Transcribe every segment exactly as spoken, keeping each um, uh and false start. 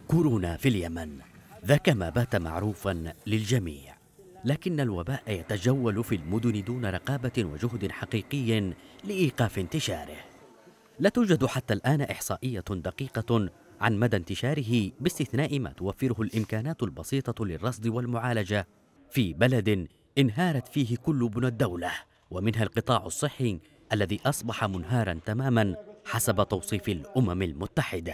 كورونا في اليمن، ذاك ما بات معروفا للجميع، لكن الوباء يتجول في المدن دون رقابة وجهد حقيقي لإيقاف انتشاره. لا توجد حتى الآن إحصائية دقيقة عن مدى انتشاره باستثناء ما توفره الإمكانات البسيطة للرصد والمعالجة في بلد انهارت فيه كل بنى الدولة، ومنها القطاع الصحي الذي أصبح منهارا تماما حسب توصيف الأمم المتحدة.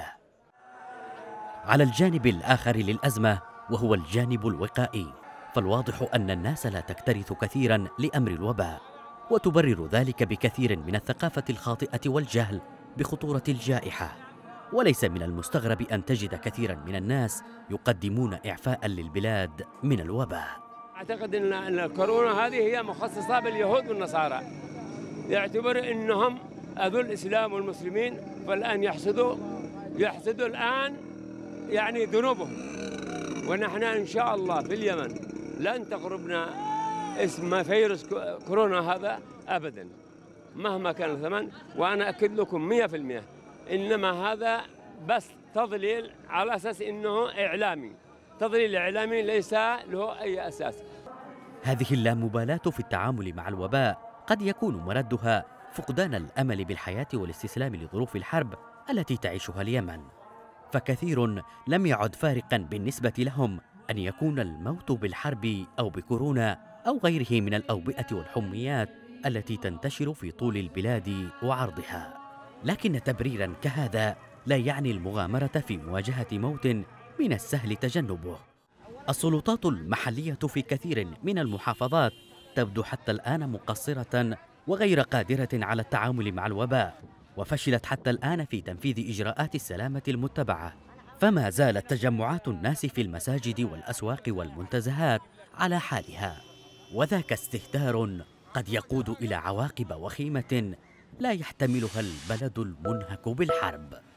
على الجانب الآخر للأزمة وهو الجانب الوقائي، فالواضح أن الناس لا تكترث كثيرا لأمر الوباء، وتبرر ذلك بكثير من الثقافة الخاطئة والجهل بخطورة الجائحة. وليس من المستغرب أن تجد كثيرا من الناس يقدمون إعفاء للبلاد من الوباء. أعتقد أن الكورونا هذه هي مخصصة باليهود والنصارى، يعتبر أنهم أذوا الإسلام والمسلمين، فالآن يحسدوا يحسدوا الآن يعني ذنوبهم. ونحن إن شاء الله في اليمن لن تقربنا اسم فيروس كورونا هذا أبدا مهما كان الثمن، وأنا أكد لكم مئة في المئة إنما هذا بس تضليل على أساس أنه إعلامي، تضليل إعلامي ليس له أي أساس. هذه اللامبالاة في التعامل مع الوباء قد يكون مردها فقدان الأمل بالحياة والاستسلام لظروف الحرب التي تعيشها اليمن، فكثير لم يعد فارقا بالنسبة لهم أن يكون الموت بالحرب أو بكورونا أو غيره من الأوبئة والحميات التي تنتشر في طول البلاد وعرضها. لكن تبريرا كهذا لا يعني المغامرة في مواجهة موت من السهل تجنبه. السلطات المحلية في كثير من المحافظات تبدو حتى الآن مقصرة وغير قادرة على التعامل مع الوباء، وفشلت حتى الآن في تنفيذ إجراءات السلامة المتبعة، فما زالت تجمعات الناس في المساجد والأسواق والمنتزهات على حالها، وذاك استهتار قد يقود إلى عواقب وخيمة لا يحتملها البلد المنهك بالحرب.